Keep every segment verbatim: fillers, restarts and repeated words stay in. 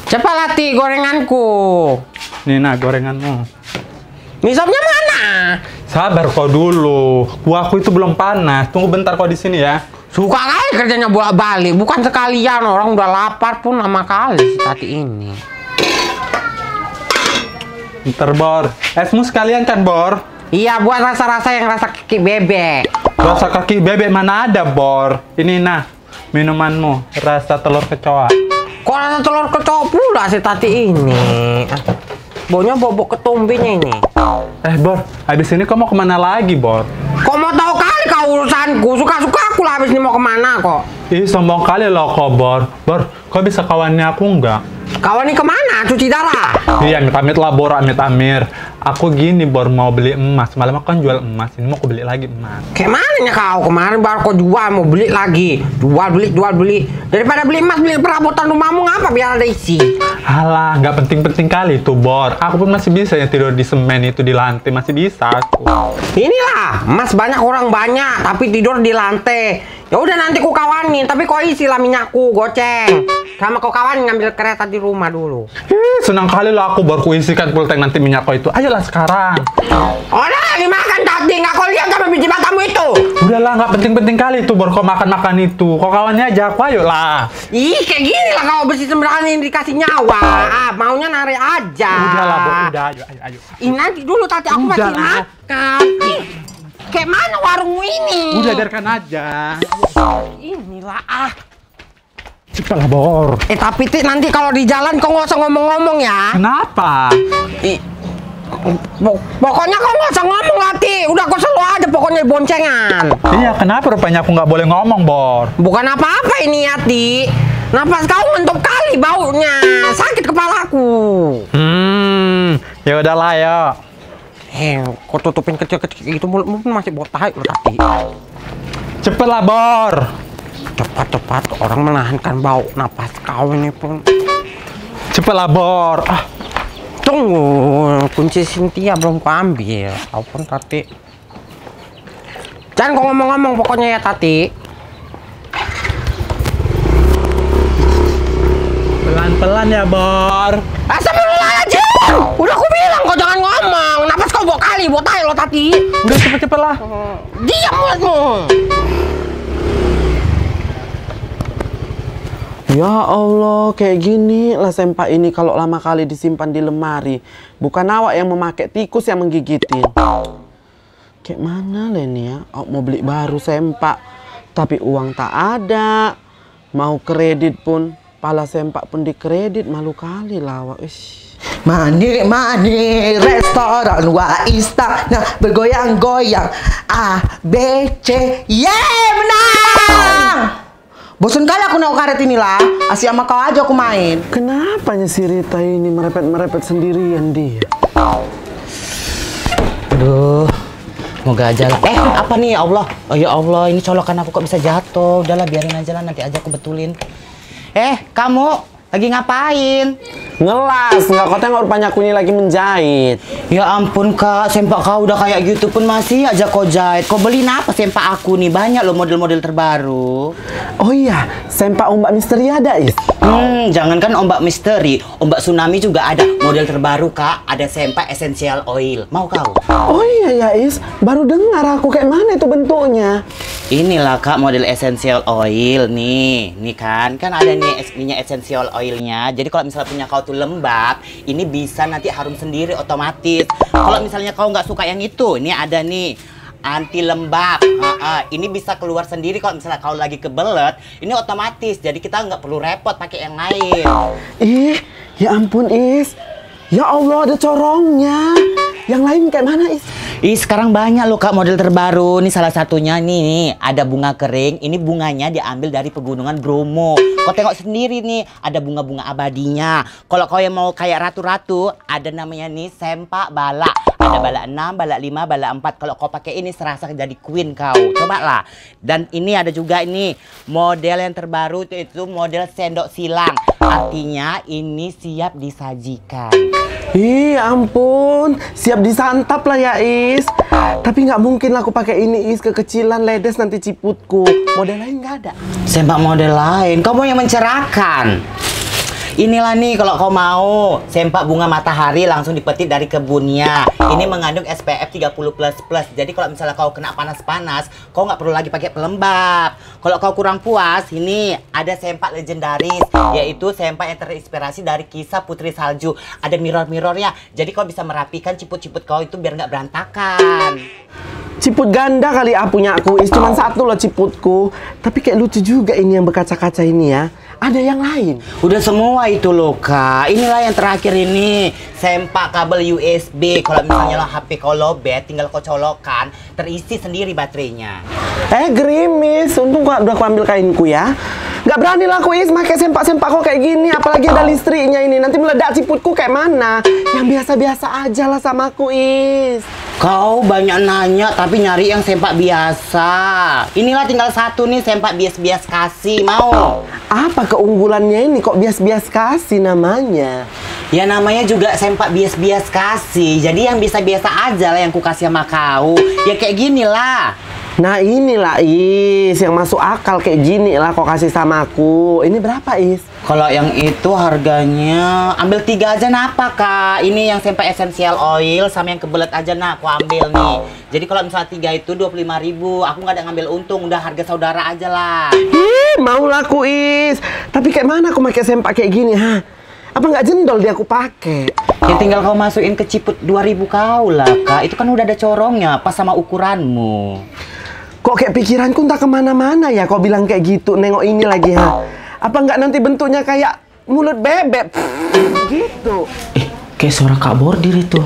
Cepat latih gorenganku. Nih nah gorenganmu. Mie sopnya mana? Sabar kau dulu. Kuahku itu belum panas. Tunggu bentar kau di sini ya. Suka kali kerjanya bolak-balik. Bukan sekalian, orang udah lapar pun lama kali si Tati ini. Bentar, Bor. Esmu sekalian kan, Bor? Iya, buat rasa-rasa yang rasa kaki bebek. Rasa kaki bebek mana ada, Bor? Ini nah, minumanmu. Rasa telur kecoa. Kok rasa telur kecoa pula si Tati ini? Baunya bobok ketumbinya ini. Eh, Bor. Habis ini kau mau kemana lagi, Bor? Kok mau tahu kali kau urusanku? Suka-suka aku lah habis ini mau kemana kok. Ih, sombong kali loh kau, Bor. Bor, kau bisa kawannya aku enggak? Kawan ini kemana? Cuci darah? Iya, amit-amit lah, Bor. Amit-amir. Aku gini, Bor, mau beli emas. Malam aku kan jual emas. Ini mau aku beli lagi emas. Kayak mananya kau? Kemarin baru kau jual, mau beli lagi. Jual, beli, jual, beli. Daripada beli emas, beli perabotan rumahmu ngapa biar ada isi? Alah, nggak penting-penting kali itu, Bor. Aku pun masih bisa ya tidur di semen itu di lantai. Masih bisa aku. Inilah, emas banyak orang banyak, tapi tidur di lantai. Ya udah nanti ku kawanin, tapi kau isi lah minyakku, goceng. Sama kau kawanin ngambil kereta di rumah dulu. Ih, senang kali lah aku baru kuisikan full tank nanti minyak kau itu. Ayolah sekarang. Udah lagi makan tadi, nggak kau lihat sama biji matamu itu? Udahlah, nggak penting-penting kali itu, Bor. Kau makan-makan itu. Kau kawannya aja aku, ayolah. Ih, kayak gini lah kau bersih sembarangan dikasih nyawa. Ah, maunya narik aja. Udahlah, Bor. Udah, ayo, ayo, ayo. Ini nanti dulu tadi aku masih Udahlah. makan. Ih, kayak mana warungmu ini? Udah, biarkan aja. Inilah ah. Cepatlah, Bor. Eh tapi Tik, nanti kalau di jalan kau nggak usah ngomong-ngomong ya. Kenapa? Ih, pok- pokoknya kau nggak usah ngomong lah Tik. Udah kau selalu aja pokoknya boncengan. Iya, kenapa rupanya aku nggak boleh ngomong, Bor? Bukan apa-apa ini ya Tik. Napas kau ngentuk kali baunya. Sakit kepalaku. Hmm, ya udahlah, ya. Eh, kau tutupin kecil-kecil itu mulutmu pun masih botai loh tadi. Cepatlah, Bor. Cepat-cepat, orang menahankan bau napas kau ini pun. Cepatlah, Bor. Ah, Tunggu, kunci Cynthia belum kau ambil. Kau pun Tati. Jangan kau ngomong-ngomong pokoknya ya Tati. pelan-pelan ya, Bor. Astagfirullahaladzim! Udah aku bilang kau jangan ngomong. Napas kau bawa kali, bawa tai lo Tati. Udah cepet-cepet lah. Diam mulutmu. Ya Allah, kayak gini lah sempak ini kalau lama kali disimpan di lemari. Bukan awak yang memakai, tikus yang menggigitin. Kayak mana lah ini ya? Awak mau beli baru sempak, tapi uang tak ada. Mau kredit pun, pala sempak pun dikredit, malu kali lah awak. Ish. Mani mani restoran wa istana bergoyang-goyang A B C Yeay menang. Bosan kali aku naik karet inilah. Asik sama kau aja aku main. Kenapanya si Rita ini merepet-merepet sendirian dia? Aduh, semoga aja lah. Eh, apa nih ya Allah? Oh ya Allah, ini colokan aku kok bisa jatuh. Udahlah, biarin aja lah, nanti aja aku betulin. Eh, kamu lagi ngapain? Ngelas, nggak kau tengok rupanya aku ini lagi menjahit. Ya ampun kak, sempak kau udah kayak gitu pun masih aja kau jahit. Kau beliin apa sempak aku nih? Banyak loh model-model terbaru. Oh iya, sempak ombak misteri ada, Is? Hmm, jangankan ombak misteri, ombak tsunami juga ada. Model terbaru kak, ada sempak essential oil. Mau kau? Oh iya ya, Is. Baru dengar aku, kayak mana itu bentuknya? Inilah kak model essential oil nih. Nih kan, kan ada nih es- minyak essential oilnya. Jadi kalau misalnya punya kau tuh lembab, ini bisa nanti harum sendiri otomatis. Kalau misalnya kau nggak suka yang itu, ini ada nih anti lembab. Ha-ha. Ini bisa keluar sendiri kalau misalnya kau lagi kebelet. Ini otomatis, jadi kita nggak perlu repot pakai yang lain. Ih, ya ampun, Is. Ya Allah, ada corongnya. Yang lain kayak mana, Is? Ih, sekarang banyak loh kak model terbaru. Nih salah satunya nih, nih ada bunga kering. Ini bunganya diambil dari pegunungan Bromo. Kau tengok sendiri nih, ada bunga-bunga abadinya. Kalau kau yang mau kayak ratu-ratu, ada namanya nih sempak bala. Ada bala enam, bala lima, bala empat. Kalau kau pakai ini serasa jadi queen kau. Coba lah. Dan ini ada juga ini model yang terbaru itu, itu model sendok silang. Artinya ini siap disajikan. Ih, ampun. Siap disantap lah ya, Is. Tapi nggak mungkin lah aku pakai ini, Is. Kekecilan, ledes nanti ciputku. Model lain nggak ada. Sempak model lain, kamu yang mencerahkan. Inilah nih kalau kau mau, sempak bunga matahari langsung dipetik dari kebunnya. Ini mengandung S P F tiga puluh plus plus. Jadi kalau misalnya kau kena panas-panas, kau nggak perlu lagi pakai pelembab. Kalau kau kurang puas, ini ada sempak legendaris, yaitu sempak yang terinspirasi dari kisah Putri Salju. Ada mirror-mirrornya, jadi kau bisa merapikan ciput-ciput kau itu biar nggak berantakan. Ciput ganda kali ah punya aku, is cuman satu loh ciputku. Tapi kayak lucu juga ini yang berkaca-kaca ini ya. Ada yang lain? Udah semua itu loh kak. Inilah yang terakhir ini, sempak kabel U S B. Kalau misalnya lah H P kau lowbat, tinggal kau colokan, terisi sendiri baterainya. Eh gerimis, untung gua udah aku ambil kainku ya. Gak berani lah aku is pakai sempak-sempak kok kayak gini, apalagi ada listriknya ini. Nanti meledak ciputku kayak mana? Yang biasa-biasa aja lah sama aku is. Kau banyak nanya tapi nyari yang sempak biasa. Inilah tinggal satu nih, sempak bias-bias kasih, mau? Apa keunggulannya ini kok bias-bias kasih namanya? Ya namanya juga sempak bias-bias kasih. Jadi yang bisa biasa aja lah yang ku kasih sama kau. Ya kayak gini lah. Nah inilah is, yang masuk akal kayak gini lah kok kasih sama aku. Ini berapa is? Kalau yang itu harganya, ambil tiga aja napa kak. Ini yang sempak essential oil sama yang kebelet aja nak, aku ambil nih. Jadi kalau misalnya tiga itu dua puluh lima ribu, aku nggak ada ngambil untung, udah harga saudara aja lah. Ih, mau lah aku is. Tapi kayak mana aku pakai sempak kayak gini ha? Apa nggak jendol dia aku pakai? Ya tinggal kau masukin ke ciput dua ribu kau lah kak. Itu kan udah ada corongnya, pas sama ukuranmu. Kok kayak pikiranku entah kemana-mana ya kau bilang kayak gitu, nengok ini lagi ha. Apa nggak nanti bentuknya kayak mulut bebek gitu? Eh, kayak suara Kak Bordir itu.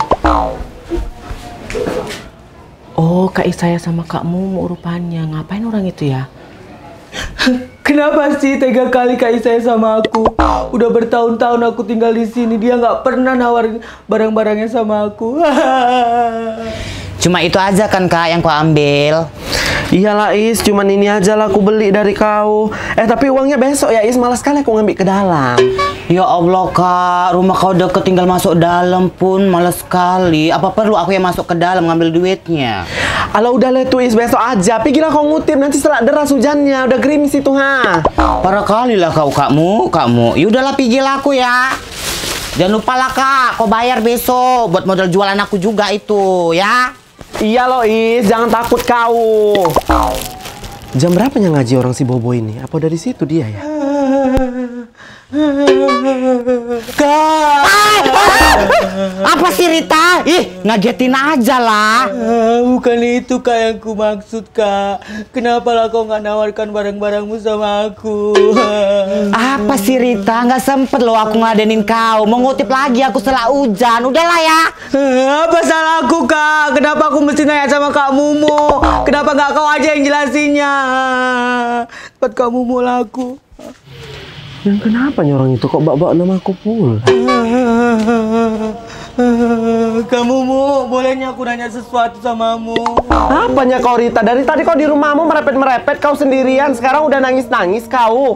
Oh, Kak Isaya sama Kak Mumu rupanya. Ngapain orang itu ya? Kenapa sih tega kali Kak Isaya sama aku? Udah bertahun-tahun aku tinggal di sini, dia nggak pernah nawarin barang-barangnya sama aku. Cuma itu aja kan kak yang kau ambil. Iyalah is, cuman ini aja lah aku beli dari kau. Eh tapi uangnya besok ya is, malas sekali aku ngambil ke dalam. Ya Allah kak, rumah kau deket tinggal masuk dalam pun males sekali. Apa perlu aku yang masuk ke dalam ngambil duitnya? Alah udah lah tuh is, besok aja. Pikirlah kau ngutip, nanti setelah deras hujannya. Udah gerimis itu ha. Parah kali lah kau kakmu, kakmu. Yaudahlah pigil aku ya. Jangan lupa lah kak, kau bayar besok buat modal jualan aku juga itu ya. Iya loh is, jangan takut kau. Jam berapanya ngaji orang si Bobo ini? Apa dari situ dia ya? Kak! Apa sih Rita? Ih, ngagetin aja lah. Bukan itu kak yang ku maksud kak. Kenapa lah kau nggak nawarkan barang-barangmu sama aku? Apa sih Rita? Nggak sempet loh aku ngadenin kau. Mau ngutip lagi aku setelah hujan. Udahlah ya. Apa salah aku kak? Kenapa aku mesti nanya sama Kak Mumu? Kenapa nggak kau aja yang jelasinnya? Buat Kak Mumu lah aku. Dan kenapa nih orang itu kok bawa-bawa nama aku pula? Kamu Mu, bolehnya aku nanya sesuatu samamu? Apanya kau Rita? Dari tadi kau di rumahmu merepet-merepet, kau sendirian. Sekarang udah nangis-nangis kau.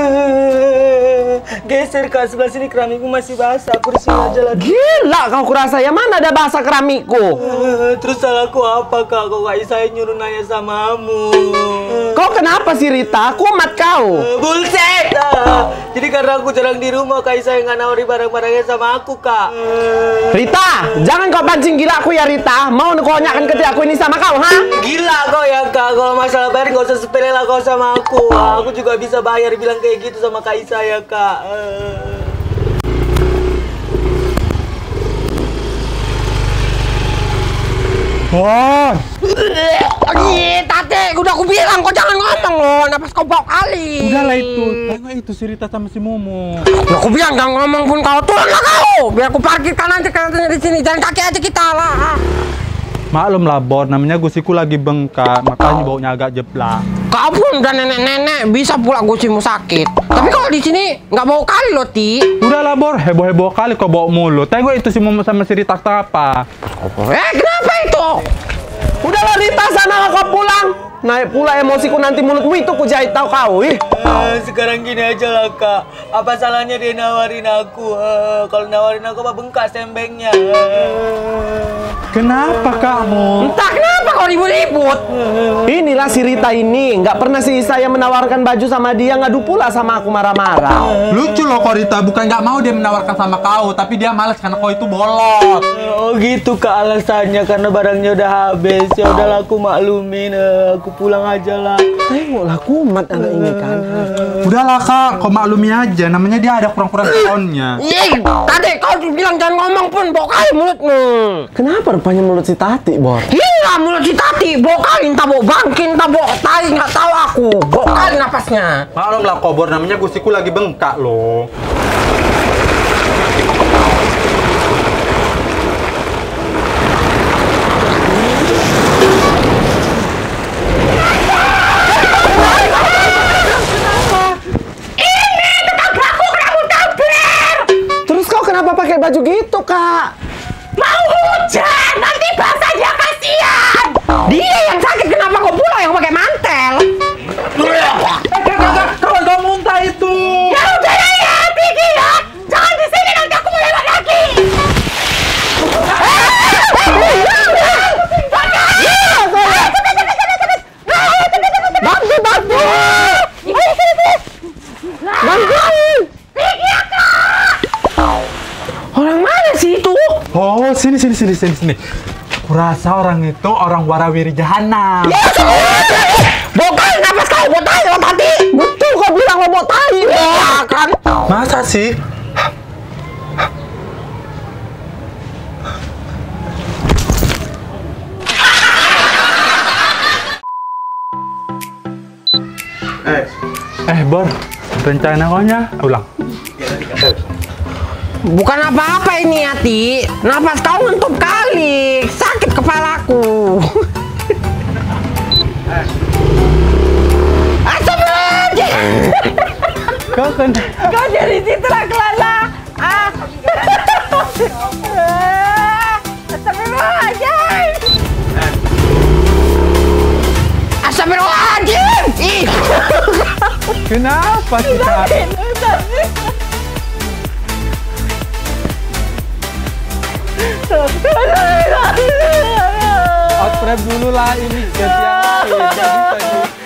Geser kak, sebelah sini keramikmu masih basah. Aku di sini aja lagi. Gila kau kurasa, ya mana ada basah keramikku? Terus salahku apa kak? Kok Kak Isaya nyuruh nanya samamu? Kau kenapa sih Rita? Kumat kau. Bullshit! Jadi karena aku jarang di rumah, Kak Isaya nggak nawari barang-barangnya sama aku kak. Rita, jangan kau pancing gila aku ya Rita. Mau kau nyakkan ketik aku ini sama kau, ha? Gila kau ya kak, kalau masalah bayar nggak usah sepele lah kau sama aku. Aku juga bisa bayar, bilang kayak gitu sama Kak Isaya kak. Wah, Ih, Tate, udah aku bilang kau jangan ngomong loh, napas kau bau kali. Udahlah itu, tengok itu si Rita sama si Momo. Udah aku bilang jangan ngomong pun kau, turunlah kau. Biar aku parkirkan aja keretanya di sini, jalan kaki aja kita lah. Maklum lah Bor, namanya gusiku lagi bengkak, makanya baunya agak jeblak. Kau pun udah nenek-nenek, bisa pula gusimu sakit. Tapi kalau di sini nggak bau kali loh, Ti. Udahlah Bor, heboh-heboh kali kau bawa mulu. Tengok itu si Momo sama si Rita apa. Eh, kenapa itu? Udahlah Rita, sana lah kau pulang. Naik pula emosiku nanti mulutmu itu ku jahit tau kau. Ih. Eh, sekarang gini aja lah kak, apa salahnya dia nawarin aku? Eh, kalau nawarin aku apa bengkak sembengnya? Eh. Kenapa kamu? Entah kenapa kau ribut-ribut. Inilah si Rita ini, nggak pernah sih saya menawarkan baju sama dia, ngadu pula sama aku marah-marah. Lucu loh kok Rita, bukan nggak mau dia menawarkan sama kau, tapi dia malas karena kau itu bolot. Oh gitu kak alasannya, karena barangnya udah habis. Ya udahlah aku maklumin, eh, aku pulang aja lah. Tengoklah kumat anak ini kan. Udahlah kak, kau maklumi aja, namanya dia ada kurang-kurang tahunnya. Ih, tadi kau bilang jangan ngomong pun, bokai mulutmu. Kenapa rupanya mulut si Tati, Bor? Gila mulut si Tati, bokalin, tabok bangkin, tabok tai, nggak tahu aku. Bokalin napasnya. Maklum lah kobor, namanya gusiku lagi bengkak loh. Terus kau kenapa pakai baju gitu, Kak? Mau hujan, nanti basah dia kasihan. Dia yang sakit, kenapa kau pula yang pakai mantel? Kalau kau muntah itu. Ya udah ya, Tiki ya. Jangan di sini, nanti aku mau lewat lagi. Bantu, bantu. Bantu. Tiki aku. Orang mana sih itu? Oh, sini sini sini sini sini. Kurasa orang itu orang warawiri jahanam. Bokai, napas kau mau tai lo tadi? Betul kau bilang lo mau tai. Ya kan? Masa sih? Eh, eh Bor, rencana kau nya ulang. Bukan apa-apa ini Ati. Napas kau ngentup kali. Sakit kepalaku. Astagfirullahaladzim. Kau kan? Kau dari situ lah kelana. Ah. Astagfirullahaladzim. Astagfirullahaladzim. Ih. Kenapa kita? Outprep dulu lah ini gantian.